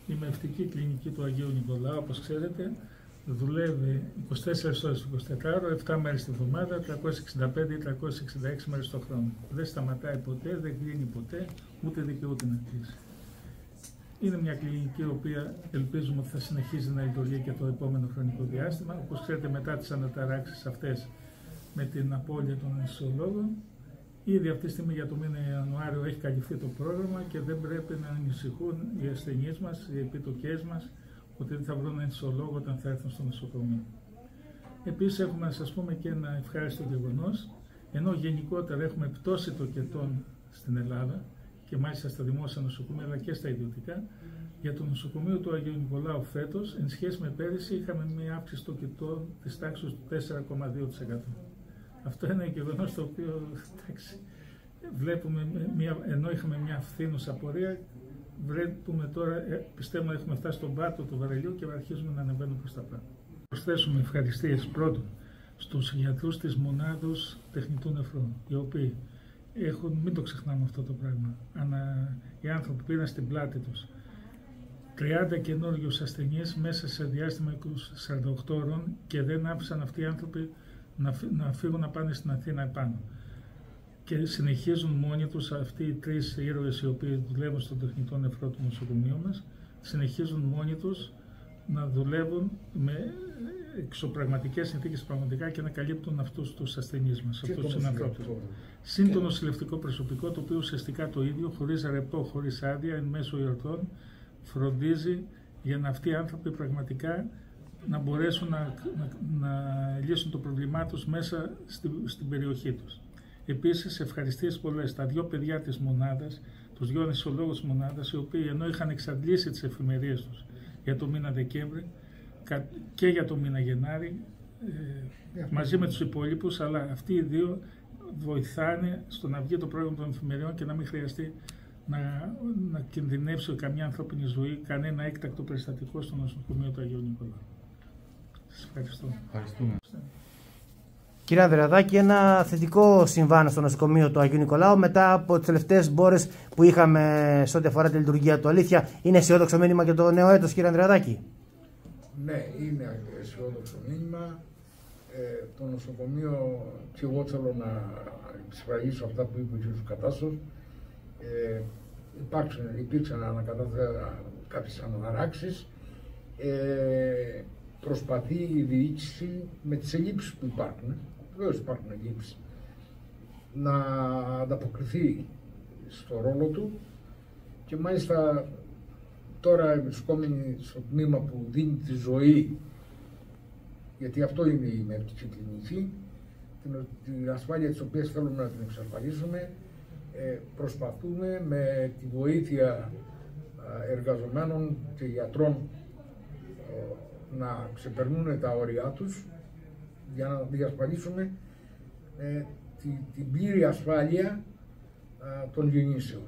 Η μευτική κλινική του Αγίου Νικολάου, όπως ξέρετε, δουλεύει 24 ώρες το 24ωρο, 7 μέρες τη βδομάδα, 365 ή 366 μέρες το χρόνο. Δεν σταματάει ποτέ, δεν κλείνει ποτέ, ούτε δικαιούται να κλείσει. Είναι μια κλινική η οποία ελπίζουμε ότι θα συνεχίζει να λειτουργεί και το επόμενο χρονικό διάστημα. Όπως ξέρετε, μετά τις αναταράξεις αυτές με την απώλεια των αναισθησιολόγων, ήδη αυτή τη στιγμή για το μήνα Ιανουάριο έχει καλυφθεί το πρόγραμμα και δεν πρέπει να ανησυχούν οι ασθενείς μας, οι επίτοκές μας, ότι δεν θα βρουν αναισθησιολόγο όταν θα έρθουν στο νοσοκομείο. Επίσης έχουμε να σας πούμε και ένα ευχάριστο γεγονός, ενώ γενικότερα έχουμε πτώση τοκετών στην Ελλάδα και μάλιστα στα δημόσια νοσοκομεία αλλά και στα ιδιωτικά, για το νοσοκομείο του Αγίου Νικολάου φέτος, εν σχέση με πέρυσι, είχαμε μια αύξηση τοκετών της τάξης του 4,2%. Αυτό είναι ένα γεγονός το οποίο, εντάξει, βλέπουμε, ενώ είχαμε μια φθήνουσα πορεία, βλέπουμε τώρα, πιστεύουμε έχουμε φτάσει στον πάτο του βαρελιού και αρχίζουμε να ανεβαίνουμε προς τα πάνω. Προσθέσουμε ευχαριστίες πρώτον στους γιατρούς της μονάδος τεχνητού νεφρών, οι οποίοι έχουν, μην το ξεχνάμε αυτό το πράγμα, οι άνθρωποι πήραν στην πλάτη τους 30 καινούριους ασθενείς μέσα σε διάστημα 48 ώρων και δεν άφησαν αυτοί οι άνθρωποι να φύγουν να πάνε στην Αθήνα επάνω. Και συνεχίζουν μόνοι τους αυτοί οι τρεις ήρωες οι οποίοι δουλεύουν στον τεχνητό νεφρό του νοσοκομείου μας, συνεχίζουν μόνοι τους να δουλεύουν με εξωπραγματικές συνθήκες πραγματικά και να καλύπτουν αυτούς τους ασθενείς μας, αυτούς τους συνανθρώπους. Συν το νοσηλευτικό προσωπικό, το οποίο ουσιαστικά το ίδιο, χωρίς ρεπό, χωρίς άδεια, εν μέσω εορτών, φροντίζει για να αυτοί οι άνθρωποι πραγματικά να μπορέσουν να λύσουν το πρόβλημά τους μέσα στην περιοχή τους. Επίσης, ευχαριστίες πολλές στα δύο παιδιά της μονάδας, τους δύο αναισθησιολόγους της μονάδας, οι οποίοι ενώ είχαν εξαντλήσει τις εφημερίες τους για το μήνα Δεκέμβρη και για το μήνα Γενάρη, μαζί με τους υπόλοιπους, αλλά αυτοί οι δύο βοηθάνε στο να βγει το πρόγραμμα των εφημεριών και να μην χρειαστεί να κινδυνεύσει καμιά ανθρώπινη ζωή, κανένα έκτακτο περιστατικό στο νοσοκομείο του Αγίου Νικολάου. Σας ευχαριστώ. Ευχαριστούμε. Κύριε Ανδρεαδάκη, ένα θετικό συμβάν στο νοσοκομείο του Αγίου Νικολάου μετά από τις τελευταίες μπόρες που είχαμε σε ό,τι αφορά τη λειτουργία του. Αλήθεια, είναι αισιόδοξο μήνυμα για το νέο έτος, κύριε Ανδρεαδάκη? Ναι, είναι αισιόδοξο μήνυμα. Το νοσοκομείο, και εγώ θέλω να εξασφαλίσω αυτά που είπε ο κ. Κατάσος. Υπήρξαν κάποιες αναταράξεις. Προσπαθεί η διοίκηση με τις ελλείψεις που υπάρχουν, βεβαίως υπάρχουν ελλείψεις, να ανταποκριθεί στο ρόλο του και μάλιστα τώρα βρισκόμενοι στο τμήμα που δίνει τη ζωή, γιατί αυτό είναι η μευτική κλινική, την ασφάλεια της οποίας θέλουμε να την εξασφαλίσουμε, προσπαθούμε με τη βοήθεια εργαζομένων και γιατρών να ξεπερνούν τα όρια τους για να διασφαλίσουμε την πλήρη ασφάλεια των γεννήσεων.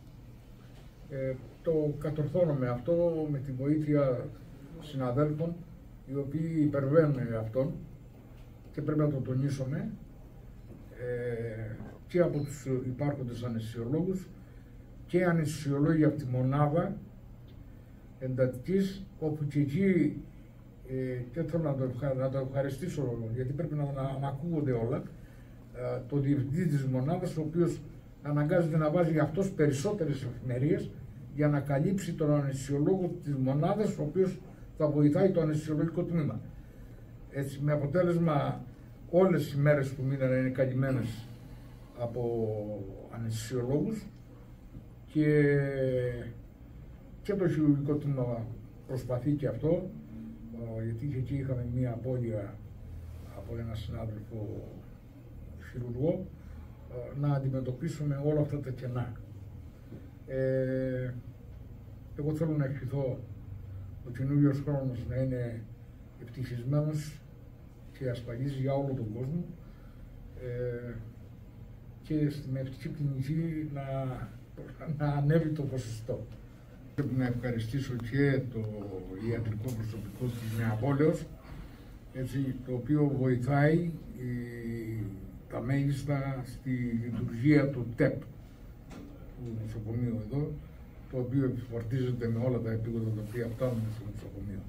Το κατορθώνουμε αυτό με τη βοήθεια συναδέλφων οι οποίοι υπερβαίνουν αυτόν και πρέπει να το τονίσουμε, και από τους υπάρχοντες αναισθησιολόγους και αναισθησιολόγοι από τη μονάδα εντατικής, όπου και εκεί και θέλω να το ευχαριστήσω, γιατί πρέπει να ακούγονται όλα, το διευθυντή της μονάδας, ο οποίος αναγκάζεται να βάζει αυτός περισσότερες εφημερίες για να καλύψει τον αναισθησιολόγο της μονάδας, ο οποίος θα βοηθάει το αναισθησιολογικό τμήμα. Έτσι, με αποτέλεσμα όλες οι μέρες του μήνα να είναι καλυμμένες από αναισθησιολόγους και το χειρουργικό τμήμα προσπαθεί και αυτό, γιατί εκεί είχαμε μία απώλεια από έναν συνάδελφο χειρουργό, να αντιμετωπίσουμε όλα αυτά τα κενά. Εγώ θέλω να ευχηθώ ο καινούριος χρόνος να είναι ευτυχισμένος και ασφαλής για όλο τον κόσμο και στην μευτική κλινική να ανέβει το ποσοστό. Πρέπει να ευχαριστήσω και το ιατρικό προσωπικό της Νεαπόλεως, το οποίο βοηθάει τα μέγιστα στη λειτουργία του ΤΕΠ, του νοσοκομείου εδώ, το οποίο επιφορτίζεται με όλα τα επίγοντα τα οποία φτάνουν στο νοσοκομείο.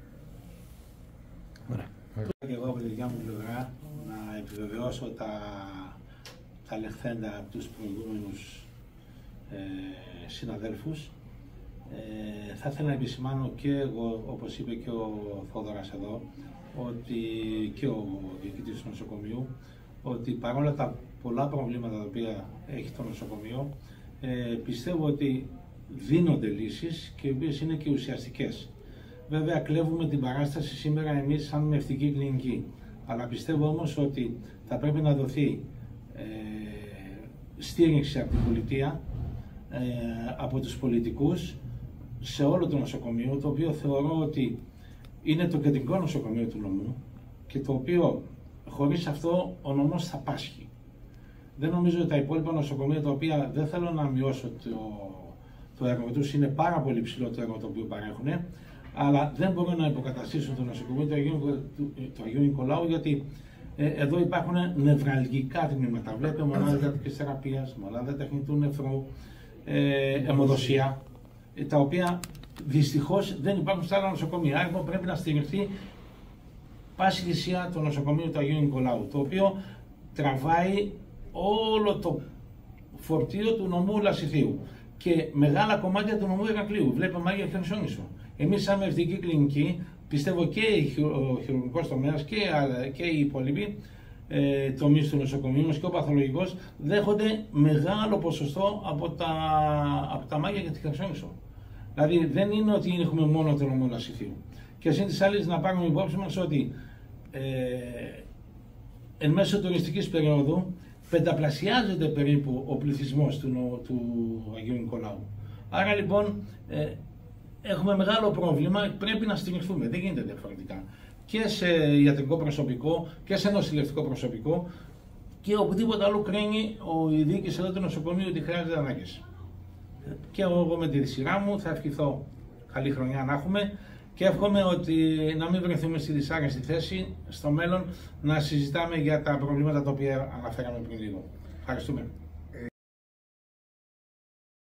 Και εγώ από τη δικιά μου πλευρά να επιβεβαιώσω τα λεχθέντα από τους προηγούμενους συναδέλφους. Θα ήθελα να επισημάνω και εγώ, όπως είπε και ο Θόδωρας εδώ, ότι και ο διοικητής του νοσοκομείου, ότι παρόλα τα πολλά προβλήματα τα οποία έχει το νοσοκομείο, πιστεύω ότι δίνονται λύσεις και οι οποίες είναι και ουσιαστικές. Βέβαια κλέβουμε την παράσταση σήμερα εμείς σαν μευτική κλινική, αλλά πιστεύω όμως ότι θα πρέπει να δοθεί στήριξη από την πολιτεία, από τους πολιτικούς, σε όλο το νοσοκομείο, το οποίο θεωρώ ότι είναι το κεντρικό νοσοκομείο του νομού και το οποίο χωρίς αυτό ο νομός θα πάσχει. Δεν νομίζω ότι τα υπόλοιπα νοσοκομεία, τα οποία δεν θέλω να μειώσω το έργο τους, είναι πάρα πολύ ψηλό το έργο το οποίο παρέχουν, αλλά δεν μπορούν να υποκαταστήσουν το νοσοκομείο του Αγίου Νικολάου, γιατί εδώ υπάρχουν νευραλγικά τμήματα. Βλέπετε μονάδα διατρικής θεραπείας, μονάδα τεχνητού νεφρού, αιμοδοσία, τα οποία δυστυχώς δεν υπάρχουν στα άλλα νοσοκομεία. Άρα πρέπει να στηριχθεί πάση θυσία το νοσοκομείο του Αγίου Νικολάου, το οποίο τραβάει όλο το φορτίο του νομού Λασιθίου και μεγάλα κομμάτια του νομού Ηρακλείου. Βλέπουμε Μάγια Χερσόνησο. Εμείς, σαν μευτική κλινική, πιστεύω και ο χειρουργικός τομέας και οι υπόλοιποι τομείς του νοσοκομείου μας και ο παθολογικός δέχονται μεγάλο ποσοστό από τα Μάγια και τη Χερσόνησο. Δηλαδή δεν είναι ότι έχουμε μόνο το νομό Λασιθίου. Και συν τις άλλες να πάρουμε υπόψη μας ότι εν μέσω τουριστικής περίοδου πενταπλασιάζεται περίπου ο πληθυσμός του Αγίου Νικολάου. Άρα λοιπόν έχουμε μεγάλο πρόβλημα, πρέπει να στηριχθούμε, δεν γίνεται διαφορετικά. Και σε ιατρικό προσωπικό και σε νοσηλευτικό προσωπικό και οπουδήποτε άλλο κρίνει η διοίκηση εδώ του νοσοκομείου ότι χρειάζεται ανάγκες. Και εγώ με τη σειρά μου θα ευχηθώ καλή χρονιά να έχουμε και εύχομαι ότι να μην βρεθούμε στη δυσάρεστη θέση στο μέλλον να συζητάμε για τα προβλήματα τα οποία αναφέραμε πριν λίγο. Ευχαριστούμε.